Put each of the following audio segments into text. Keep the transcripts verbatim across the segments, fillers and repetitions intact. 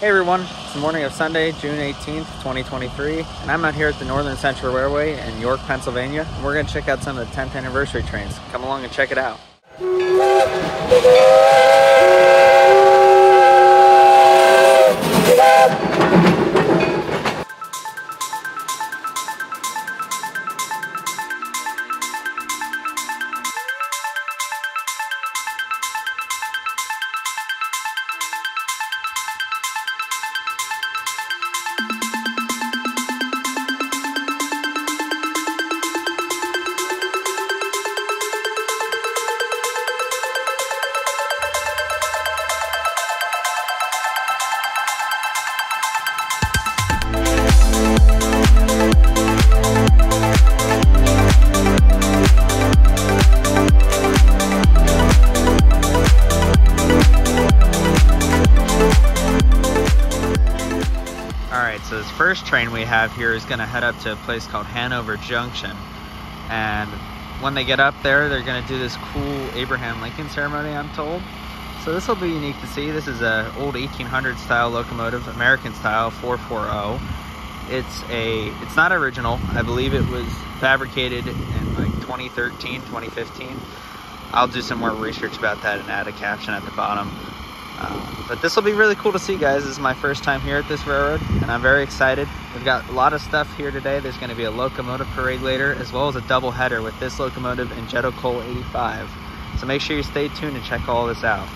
Hey everyone, it's the morning of Sunday, June eighteenth, twenty twenty-three, and I'm out here at the Northern Central Railway in York, Pennsylvania, and we're going to check out some of the tenth anniversary trains. Come along and check it out. So this first train we have here is going to head up to a place called Hanover Junction, and when they get up there they're going to do this cool Abraham Lincoln ceremony, I'm told. So this will be unique to see. This is a old eighteen hundred style locomotive, American style, four forty. It's a it's not original. I believe it was fabricated in like twenty thirteen, twenty fifteen. I'll do some more research about that and add a caption at the bottom. Uh, but this will be really cool to see, guys. This is my first time here at this railroad, and I'm very excited. We've got a lot of stuff here today. There's going to be a locomotive parade later, as well as a double header with this locomotive and Jeddo Coal eighty-five. So make sure you stay tuned and check all this out.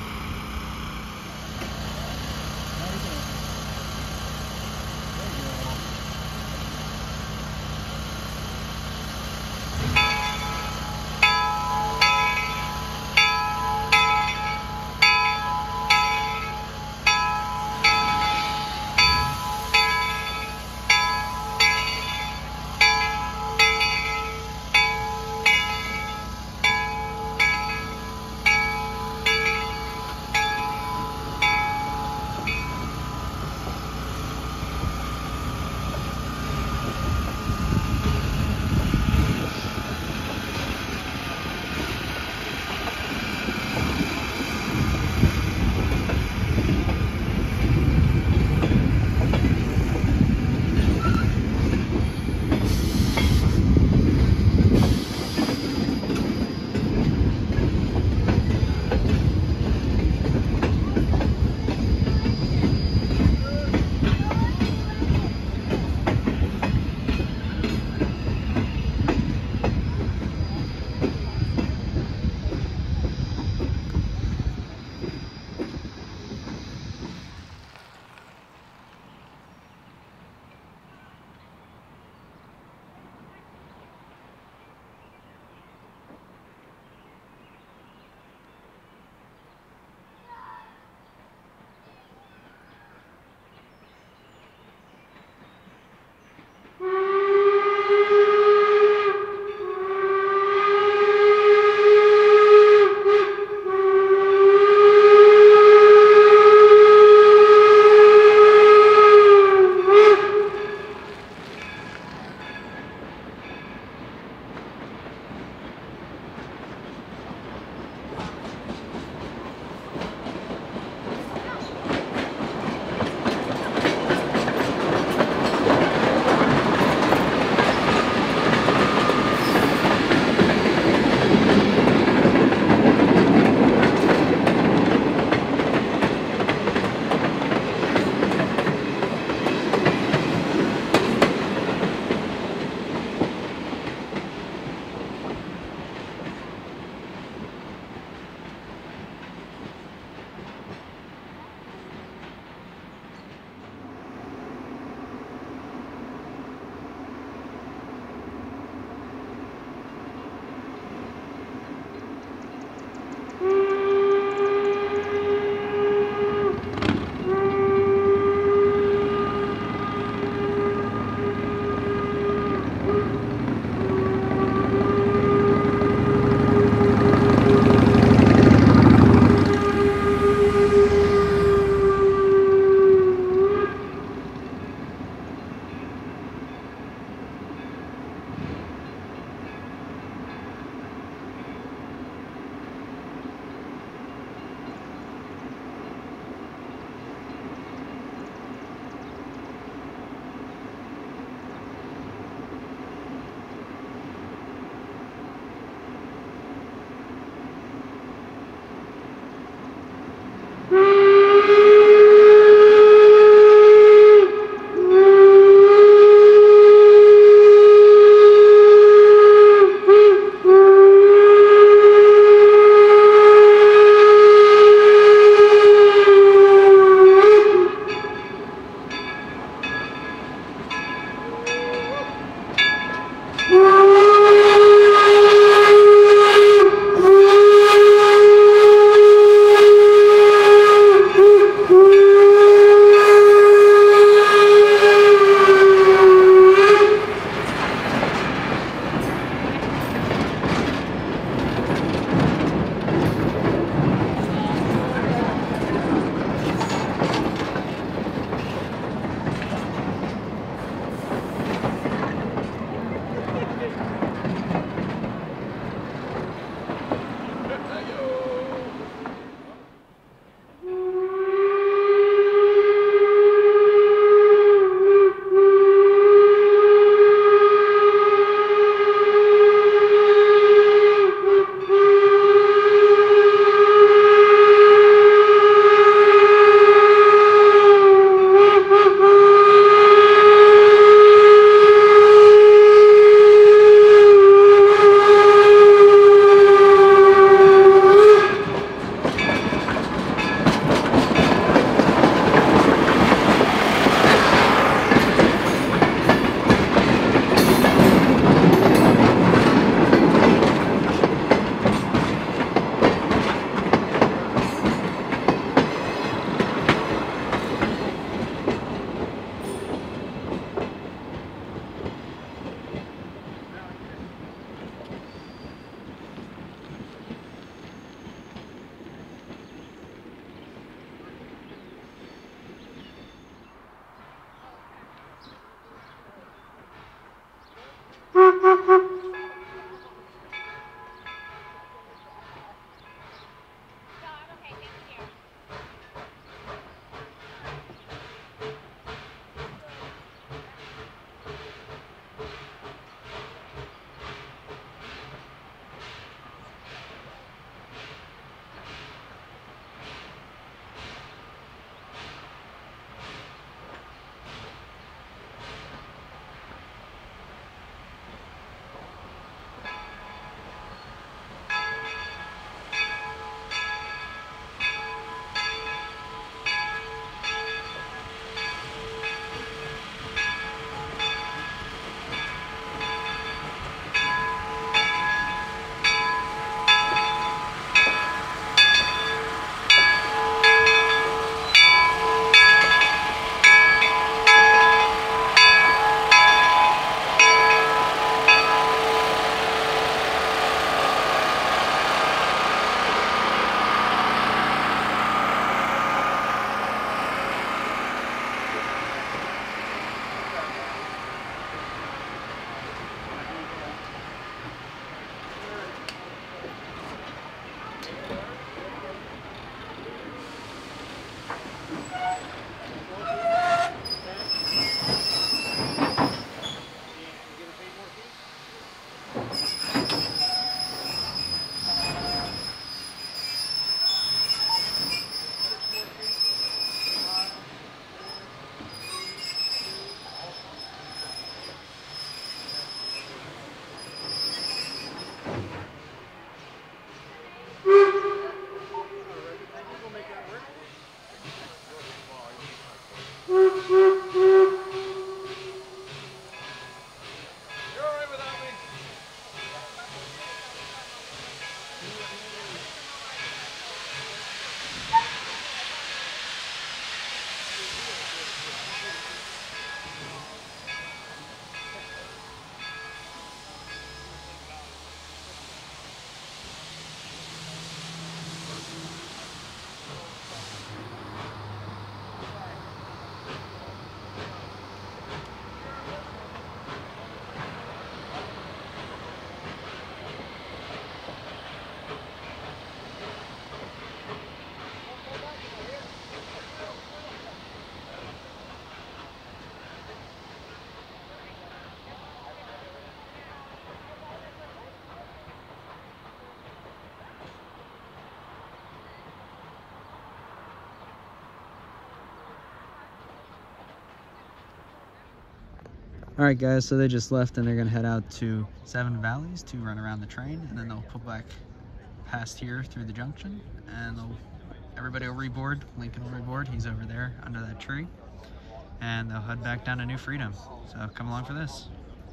Alright guys, so they just left and they're going to head out to Seven Valleys to run around the train, and then they'll pull back past here through the junction, and they'll, everybody will reboard. Lincoln will reboard, he's over there under that tree, and they'll head back down to New Freedom. So come along for this.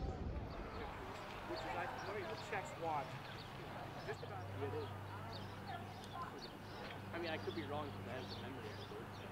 I mean, I could be wrong because I have the memory of the bird.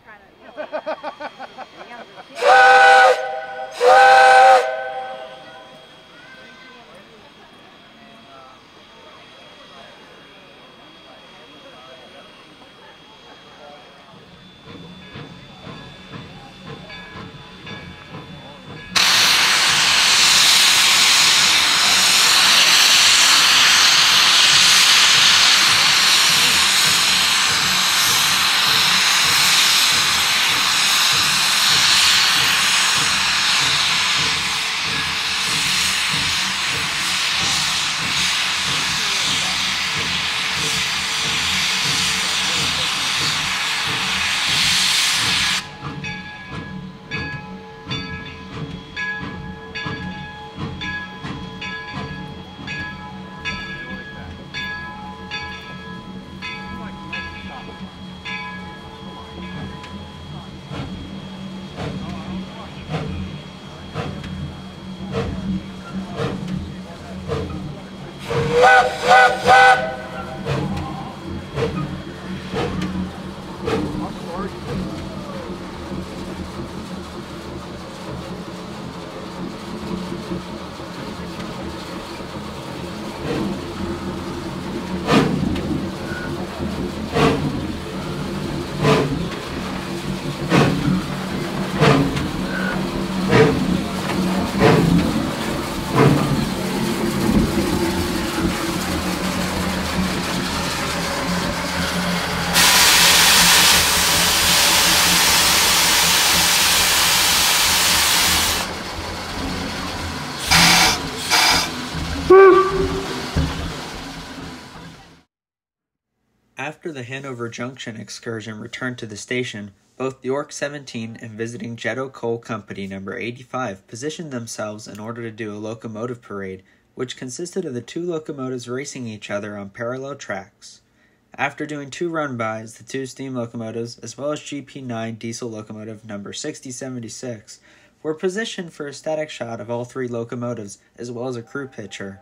After the Hanover Junction excursion returned to the station, both York seventeen and visiting Jeddo Coal Company number eighty-five positioned themselves in order to do a locomotive parade, which consisted of the two locomotives racing each other on parallel tracks. After doing two runbys, the two steam locomotives, as well as G P nine diesel locomotive number sixty seventy-six, were positioned for a static shot of all three locomotives, as well as a crew picture.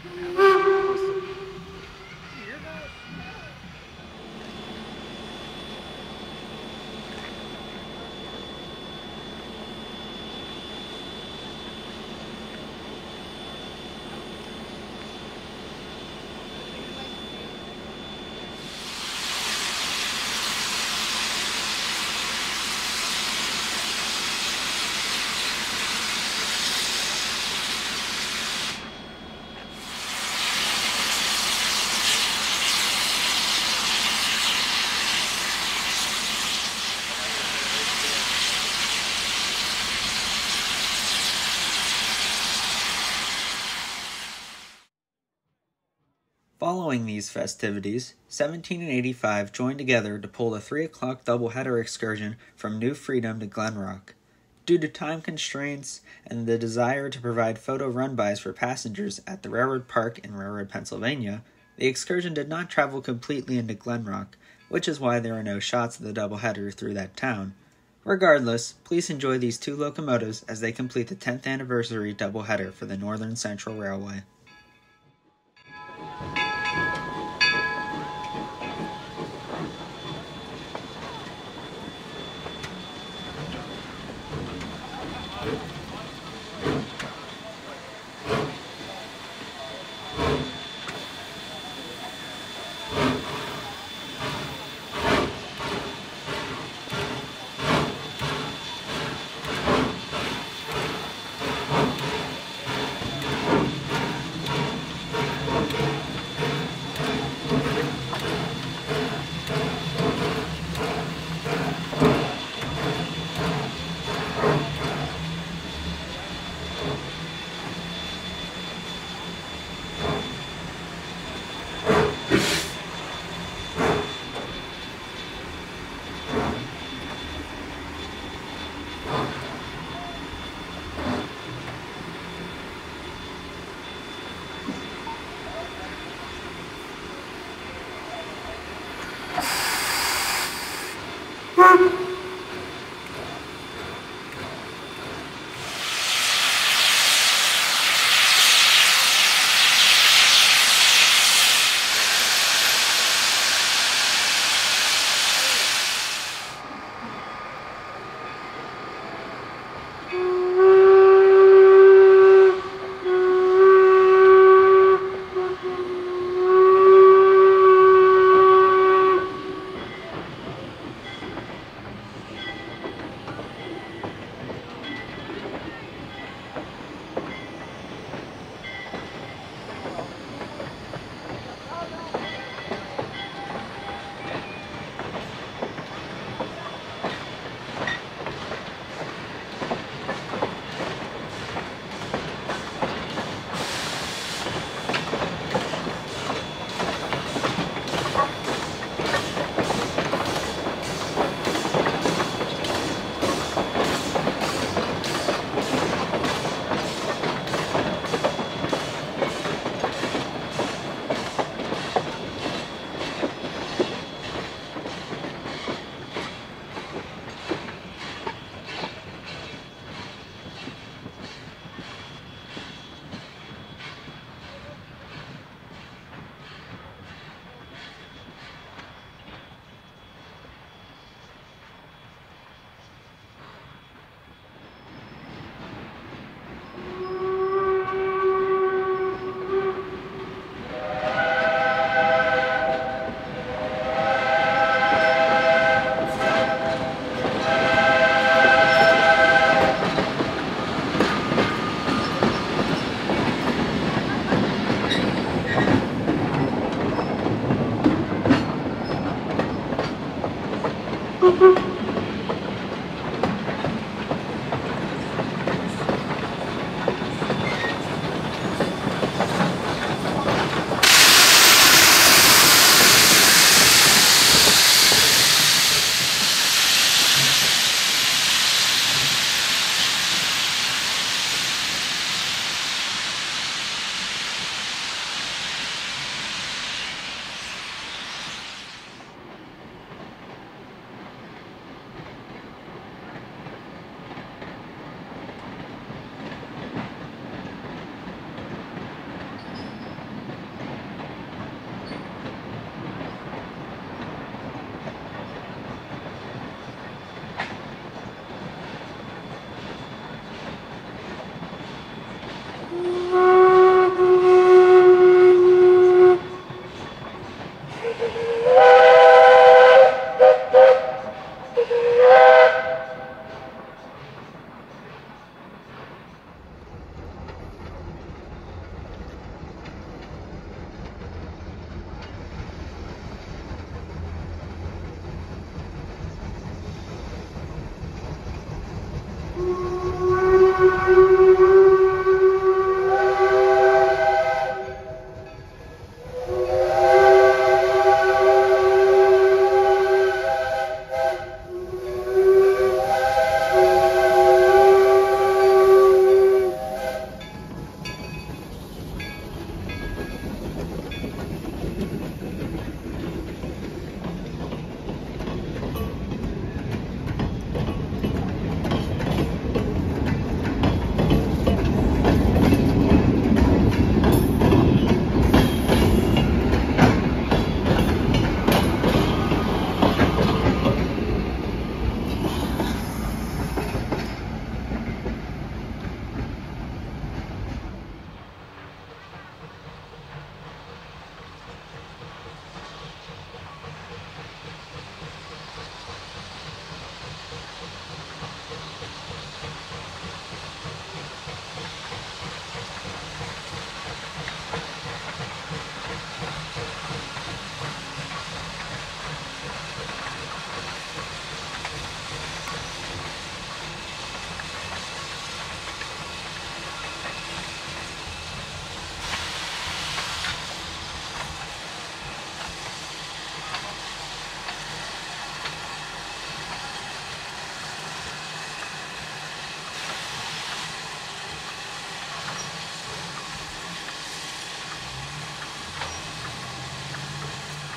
Following these festivities, seventeen and eighty-five joined together to pull the three o'clock doubleheader excursion from New Freedom to Glen Rock. Due to time constraints and the desire to provide photo runbys for passengers at the Railroad Park in Railroad, Pennsylvania, the excursion did not travel completely into Glen Rock, which is why there are no shots of the doubleheader through that town. Regardless, please enjoy these two locomotives as they complete the tenth anniversary doubleheader for the Northern Central Railway.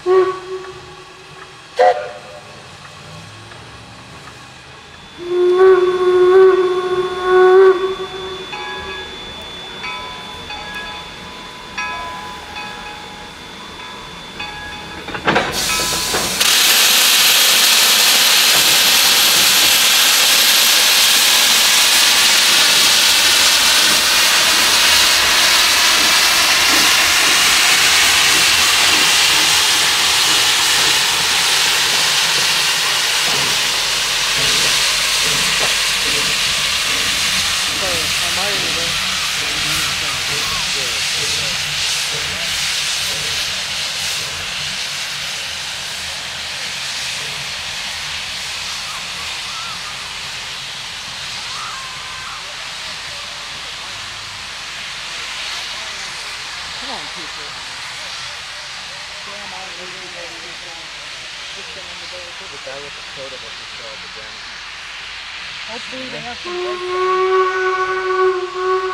Come on, people. Damn, I'm losing that people. Just get on the boat. The guy with the soda will just show up again. Hopefully they have some breakdowns.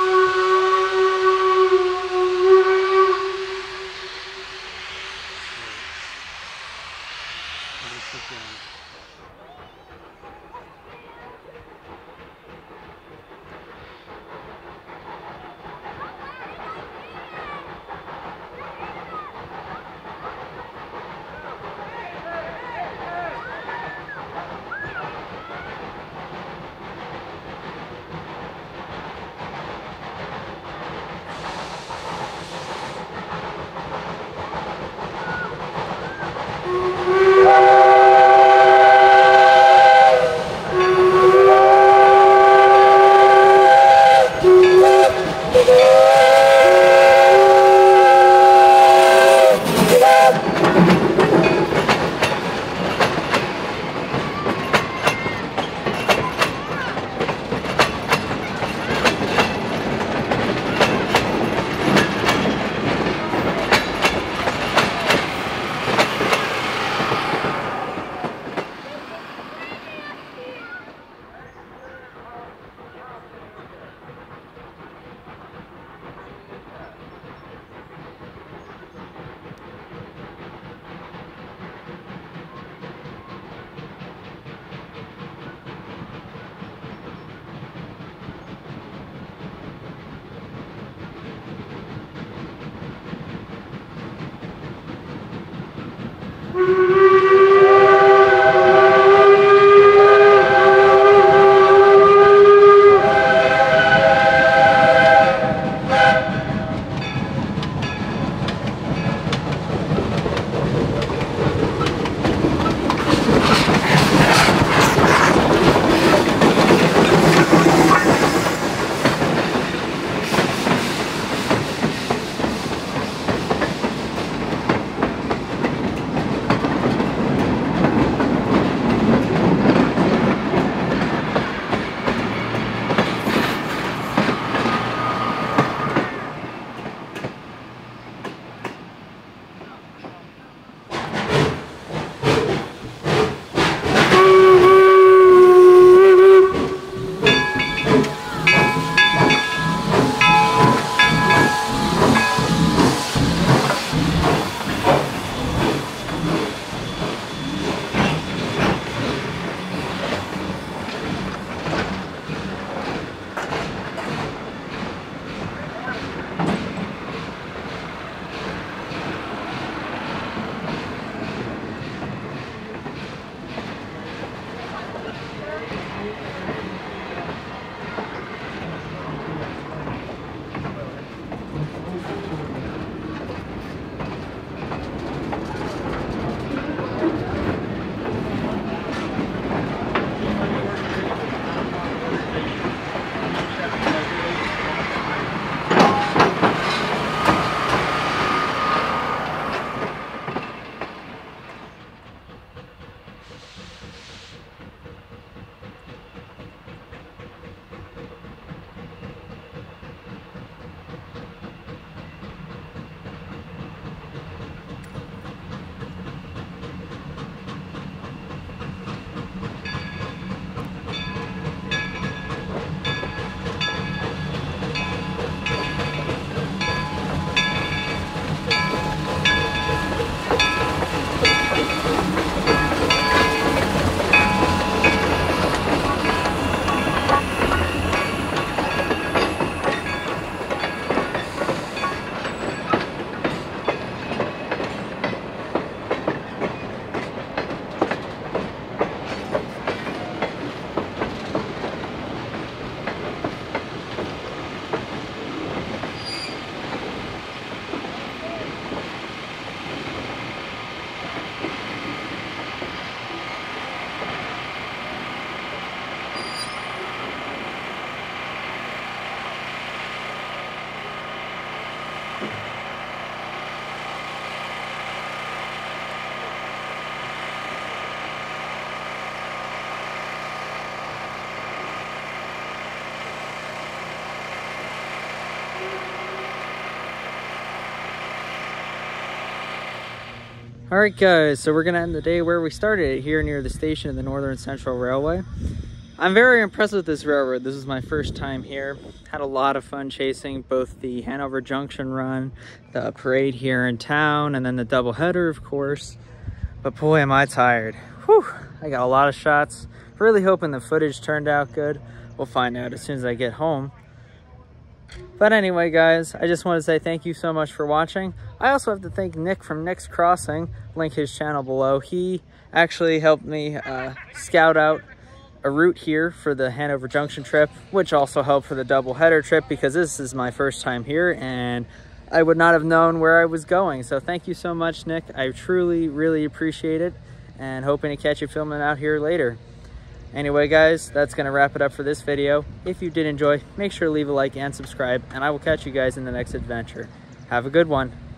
All right, guys, so we're gonna end the day where we started, here near the station of the Northern Central Railway. I'm very impressed with this railroad. This is my first time here. Had a lot of fun chasing both the Hanover Junction run, the parade here in town, and then the doubleheader, of course. But boy, am I tired. Whew, I got a lot of shots. Really hoping the footage turned out good. We'll find out as soon as I get home. But anyway, guys, I just want to say thank you so much for watching. I also have to thank Nick from Nick's Crossing. Link his channel below. He actually helped me uh, scout out a route here for the Hanover Junction trip, which also helped for the doubleheader trip because this is my first time here and I would not have known where I was going. So thank you so much, Nick. I truly, really appreciate it and hoping to catch you filming out here later. Anyway, guys, that's going to wrap it up for this video. If you did enjoy, make sure to leave a like and subscribe, and I will catch you guys in the next adventure. Have a good one.